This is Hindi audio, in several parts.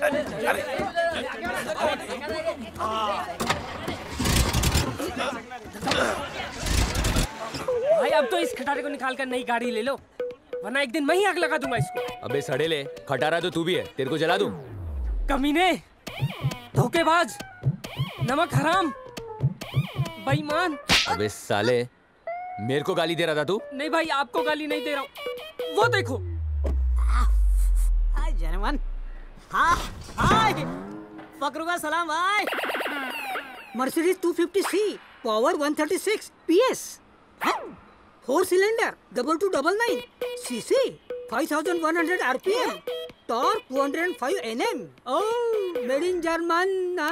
भाई अब तो इस खटारे को निकाल कर नई गाड़ी ले लो, वरना एक दिन मैं ही आग लगा दूंगा इसको। अबे सड़ेले, खटारा तो तू भी है, तेरे को जला दूं। कमीने, धोखेबाज, नमक हराम, बेईमान। अबे साले, मेरे को गाली दे रहा था तू? नहीं भाई, आपको गाली नहीं दे रहा हूँ, वो देखो। हाय जनवन, हाय फकरू का सलाम भाई। Mercedes 250C, power 136 PS, 4 cylinder, 2299 cc, 5100 RPM, torque 205 Nm, oh made in German.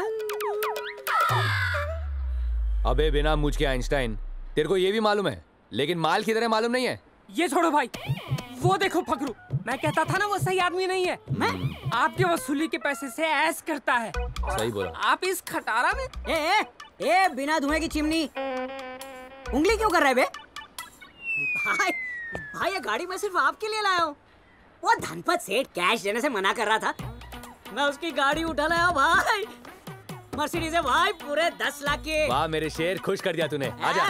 अबे बिना मुझ के आइंस्टाइन, तेरे को ये भी मालूम है, लेकिन माल की तरह मालूम नहीं है। ये छोड़ो भाई, वो देखो फकरू, मैं कहता था ना वो सही आदमी नहीं है। मैं आपके वसूली के पैसे से ऐश करता है। सही बोला। आप इस खटारा में ए बिना धुएं की चिमनी, उंगली क्यों कर रहे बे? भाई ये गाड़ी मैं सिर्फ आपके लिए लाया हूँ। वो धनपत सेठ कैश देने से मना कर रहा था, मैं उसकी गाड़ी उठा लाया भाई। मर्सिडीज है भाई, पूरे 10 लाख की। वाह मेरे शेर, खुश कर दिया तूने। आजा।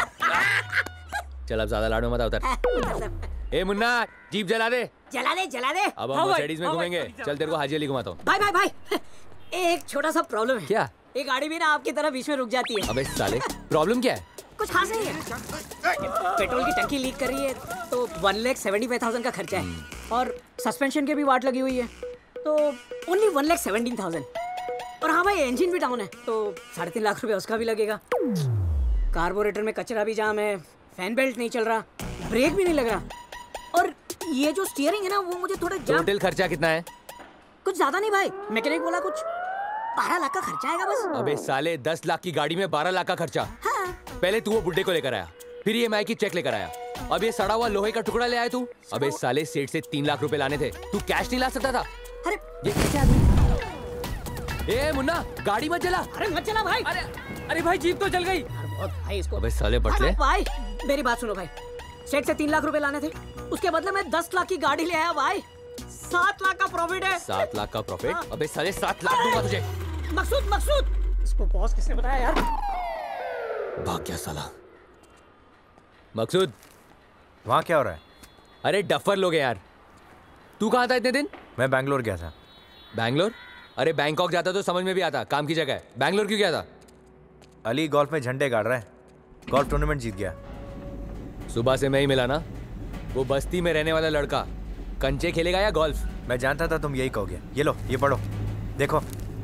चल अब ज्यादा लाडो मत उतर। ए मुन्ना, जीप जला दे। जला दे जला दे। अब हम मर्सिडीज में घूमेंगे। चल तेरे को हाजी अली घुमाता हूँ। भाई एक छोटा सा प्रॉब्लम है। क्या? ये गाड़ी भी ना आपकी तरह बीच में रुक जाती है। अबे साले, प्रॉब्लम क्या है? कुछ खास नहीं है, पेट्रोल की टंकी लीक कर रही है तो 1,75,000 का खर्चा है, और सस्पेंशन के भी वाट लगी हुई है तो ओनली 1,17,000। और हाँ भाई, इंजन भी डाउन है तो 3.5 लाख रुपए उसका भी लगेगा। कार्बोरेटर में कचरा भी जाम है, फैन बेल्ट नहीं चल रहा, ब्रेक भी नहीं लग रहा, और ये जो स्टीयरिंग है ना वो मुझे थोड़ा जाम। टोटल खर्चा कितना है? कुछ ज्यादा नहीं भाई, मैकेनिक बोला कुछ 12 लाख का खर्चा आएगा बस। अबे साले, 10 लाख की गाड़ी में 12 लाख का खर्चा। हाँ। पहले तू वो बुड्ढे को लेकर आया, फिर EMI की चेक लेकर आया, अब ये सड़ा हुआ लोहे का टुकड़ा ले आया तू। अबे साले, सेठ से 3 लाख रुपए लाने थे, तू कैश नहीं ला सकता था? अरे ये कैसे आदमी? ए मुन्ना, गाड़ी मत जला। अरे मत चला भाई। अरे भाई, जीप तो जल गई। भाई इसको। अबे साले बटले। भाई मेरी बात सुनो भाई, सेठ से 3 लाख रुपए लाने थे, उसके बदले में 10 लाख की गाड़ी ले आया भाई। 7 लाख का प्रॉफिट है। 7 लाख का प्रॉफिट? अबे साले, 7 लाख दूंगा तुझे। मकसूद, इसको बॉस किसने बताया यार? भाग गया साला। मकसूद, वहाँ क्या हो रहा है? अरे डफर लोग हैं यार। तू कहाँ था इतने दिन? मैं बैंगलोर गया था। बैंगलोर? अरे बैंकॉक जाता तो समझ में भी आता, काम की जगह है। बैंगलोर क्यों गया था? अली गोल्फ में झंडे गाड़ रहा है, गोल्फ टूर्नामेंट जीत गया। सुबह से मैं ही मिला ना, वो बस्ती में रहने वाला लड़का। कंचे खेलेगा या गोल्फ? मैं जानता था तुम यही कहोगे। ये लो, ये पढ़ो, देखो।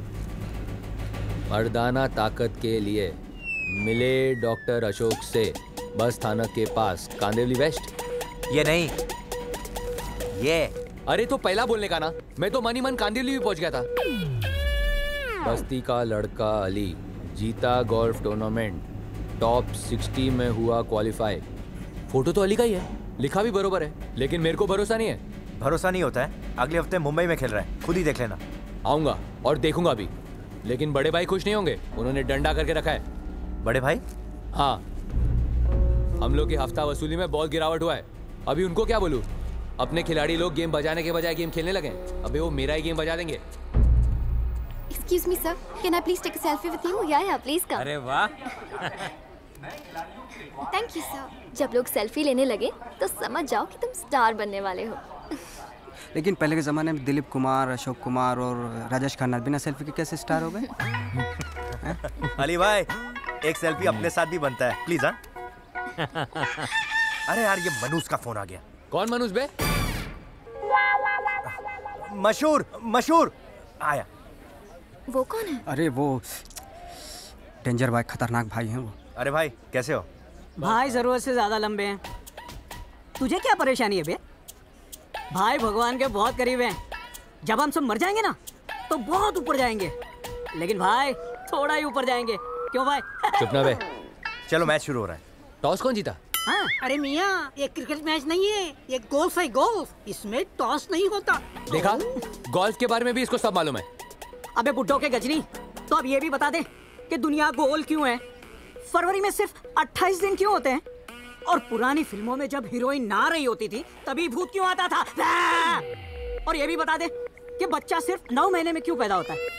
मर्दाना ताकत के लिए मिले डॉक्टर अशोक से, बस स्थानक के पास, कांदिवली वेस्ट। ये नहीं, ये। अरे तो पहला बोलने का ना, मैं तो मन ही मन कांदिवली भी पहुंच गया था। बस्ती का लड़का अली जीता गोल्फ टूर्नामेंट, टॉप 60 में हुआ क्वालिफाई। फोटो तो अली का ही है, लिखा भी बरोबर है, लेकिन मेरे को भरोसा नहीं है। भरोसा नहीं होता है? अगले हफ्ते मुंबई में खेल रहा है, खुद ही देख लेना। आऊंगा और देखूंगा भी, लेकिन बड़े भाई खुश नहीं होंगे, उन्होंने डंडा करके रखा है। बड़े भाई? हाँ, हम लोग की हफ्ता वसूली में बहुत गिरावट हुआ है। अभी उनको क्या बोलूं? अपने खिलाड़ी लोग गेम बजाने के बजाय गेम खेलने लगे। अबे वो मेरा ही गेम बजा देंगे। Excuse me sir, can I please take a selfie with you? Yeah, please come. अरे वाह। Thank you sir. जब लोग सेल्फी लेने लगे तो समझ जाओ कि तुम स्टार बनने वाले हो। लेकिन पहले के ज़माने में दिलीप कुमार, अशोक कुमार और राजेश खन्ना बिना सेल्फी के कैसे स्टार हो गए? अली भाई, एक सेल्फी अपने साथ भी बनता है, प्लीज। हाँ। अरे यार, ये मनूस का फोन आ गया। कौन मनूस बे? मशहूर आया। वो कौन है? अरे वो डेंजर भाई, खतरनाक भाई हैं वो। अरे भाई, कैसे हो? भाई जरूरत से ज्यादा लंबे हैं। तुझे क्या परेशानी है बे? भाई भगवान के बहुत करीब हैं। जब हम सब मर जाएंगे ना तो बहुत ऊपर जाएंगे, लेकिन भाई थोड़ा ही ऊपर जाएंगे। क्यों भाई? चुप ना बे। चलो मैच शुरू हो रहा है। टॉस कौन जीता? हाँ, अरे मियाँ, ये क्रिकेट मैच नहीं है, ये गोल्फ है, गोल्फ। इसमें टॉस नहीं होता। देखा, गोल्फ के बारे में भी इसको सब मालूम है। अबे बुड्ढों के गजनी, तो अब ये भी बता दे कि दुनिया गोल क्यों है, फरवरी में सिर्फ 28 दिन क्यों होते हैं, और पुरानी फिल्मों में जब हीरोइन ना रही होती थी तभी भूत क्यों आता था, और ये भी बता दे कि बच्चा सिर्फ 9 महीने में क्यों पैदा होता है।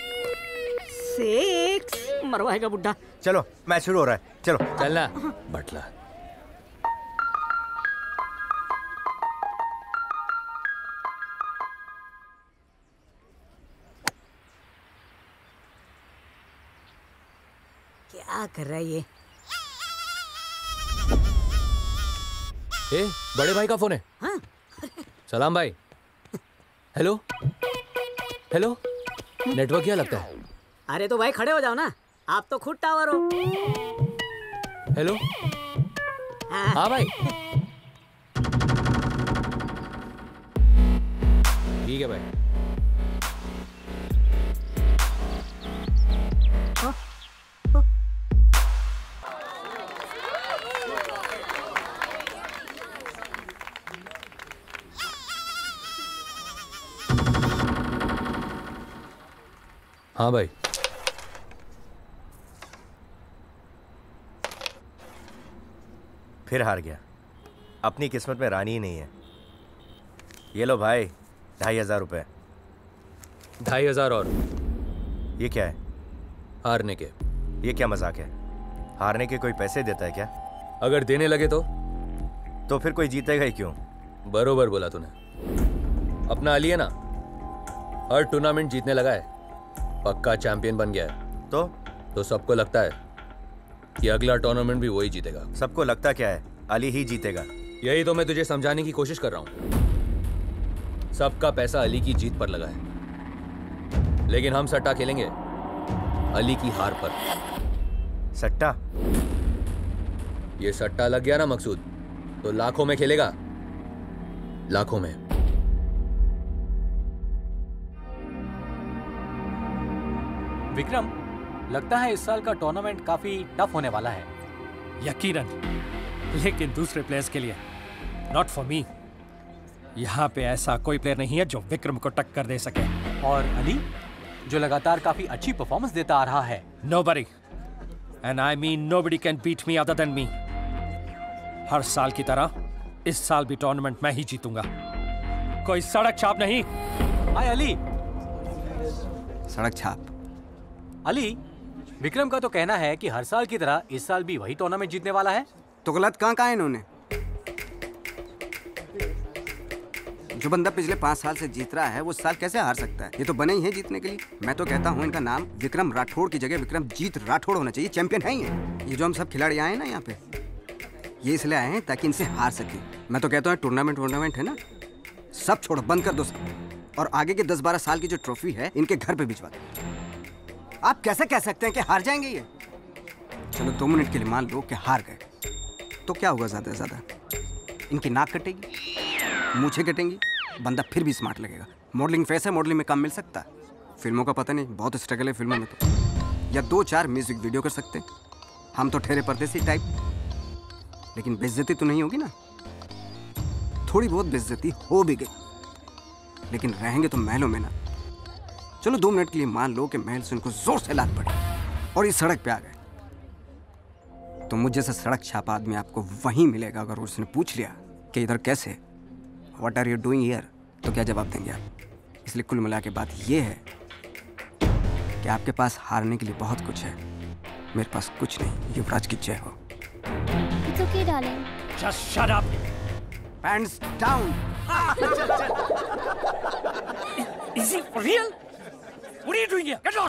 6 मरवाएगा बुड्ढा। चलो मैच शुरू हो रहा है, चलो चलना बटला। क्या कर रहा है ये? ए, बड़े भाई का फोन है। हाँ? सलाम भाई। हेलो हेलो, नेटवर्क क्या लगता है? अरे तो भाई खड़े हो जाओ ना, आप तो खुद टावर हो। हेलो, हाँ। हाँ भाई, ठीक है भाई। हाँ भाई, फिर हार गया। अपनी किस्मत में रानी ही नहीं है। ये लो भाई 2500 रुपये। 2500 और ये क्या है? हारने के। ये क्या मजाक है? हारने के कोई पैसे देता है क्या? अगर देने लगे तो फिर कोई जीतेगा ही क्यों? बरोबर बोला तूने। अपना अली है ना, हर टूर्नामेंट जीतने लगा है, पक्का चैंपियन बन गया है। तो सबको लगता है कि अगला टूर्नामेंट भी वही जीतेगा। सबको लगता क्या है? अली ही जीतेगा। यही तो मैं तुझे समझाने की कोशिश कर रहा हूं। सबका पैसा अली की जीत पर लगा है, लेकिन हम सट्टा खेलेंगे अली की हार पर। सट्टा? ये सट्टा लग गया ना मकसूद, तो लाखों में खेलेगा, लाखों में। विक्रम, लगता है इस साल का टूर्नामेंट काफी टफ होने वाला है। यकीनन, लेकिन दूसरे प्लेयर्स के लिए, नॉट फॉर मी। यहाँ पे ऐसा कोई प्लेयर नहीं है जो विक्रम को टक्कर दे सके। और अली, जो लगातार काफी अच्छी परफॉर्मेंस देता आ रहा है। Nobody, and I mean nobody can beat me other than me. हर साल की तरह इस साल भी टूर्नामेंट मैं ही जीतूंगा, कोई सड़क छाप नहीं। हाय अली। सड़क छाप? अली, विक्रम का तो कहना है कि हर साल की तरह इस साल भी वही टूर्नामेंट जीतने वाला है। तो गलत कहाँ कहा है इन्होंने? जो बंदा पिछले 5 साल से जीत रहा है वो इस साल कैसे हार सकता है? ये तो बने ही है जीतने के लिए। मैं तो कहता हूँ इनका नाम विक्रम राठौड़ की जगह विक्रम जीत राठौड़ होना चाहिए। चैंपियन है ये जो हम सब खिलाड़ी आए हैं ना यहाँ पे, ये इसलिए आए हैं ताकि इनसे हार सके। मैं तो कहता हूँ टूर्नामेंट है ना, सब छोड़ो, बंद कर दो सब, और आगे के 10-12 साल की जो ट्रॉफी है इनके घर पे भिजवा दो। आप कैसे कह सकते हैं कि हार जाएंगे ये? चलो 2 मिनट के लिए मान लो कि हार गए, तो क्या होगा? ज्यादा से ज्यादा इनकी नाक कटेगी, मूछें कटेंगी, बंदा फिर भी स्मार्ट लगेगा। मॉडलिंग फेस है, मॉडलिंग में काम मिल सकता है। फिल्मों का पता नहीं, बहुत स्ट्रगल है फिल्मों में तो। या 2-4 म्यूजिक वीडियो कर सकते हैं। हम तो ठहरे परदेसी टाइप, लेकिन बेइज्जती तो नहीं होगी ना? थोड़ी बहुत बेइज्जती हो भी गई, लेकिन रहेंगे तो महलों में ना। चलो 2 मिनट के लिए मान लो कि महल से उनको जोर से लात पड़ी और ये सड़क पे आ गए, तो मुझ जैसा सड़क छापा आदमी आपको वहीं मिलेगा। अगर उसने पूछ लिया कि इधर कैसे, what are you doing here, तो क्या जवाब देंगे आप? इसलिए कुल मिला के बात ये है कि आपके पास हारने के लिए बहुत कुछ है, मेरे पास कुछ नहीं। युवराज की जय हो। It's okay, darling. Just shut up. Hands down. Is he for real? What are you doing here? Get lost.